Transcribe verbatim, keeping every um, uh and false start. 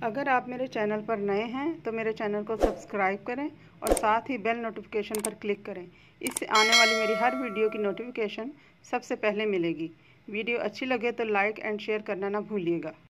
अगर आप मेरे चैनल पर नए हैं तो मेरे चैनल को सब्सक्राइब करें और साथ ही बेल नोटिफिकेशन पर क्लिक करें। इससे आने वाली मेरी हर वीडियो की नोटिफिकेशन सबसे पहले मिलेगी। वीडियो अच्छी लगे तो लाइक एंड शेयर करना ना भूलिएगा।